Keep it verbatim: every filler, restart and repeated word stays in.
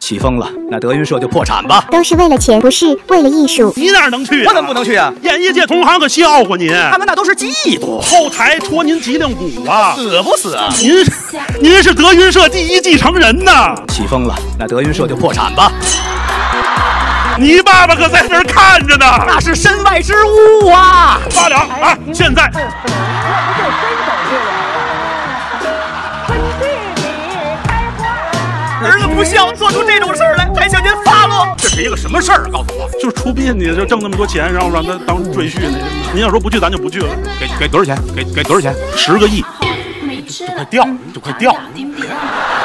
起风了，那德云社就破产吧。 都是为了钱，不是为了艺术。 你哪能去、啊？ 我怎么不能去啊？ 演艺界同行可笑话您， 他们那都是嫉妒， 后台戳您脊梁骨啊！ 死不死啊？ 您是您是德云社第一继承人呐！ 起风了，那德云社就破产吧。 你爸爸可在这儿看着呢， 那是身外之物啊！ 八两啊！现在。 儿子不孝，做出这种事儿来，还向您发落，这是一个什么事儿？告诉我， 就是出殡去，就挣那么多钱，然后让他当赘婿呢。您要说不去，咱就不去了。 给给多少钱？给给多少钱？ 十个亿， 就快掉，就快掉了。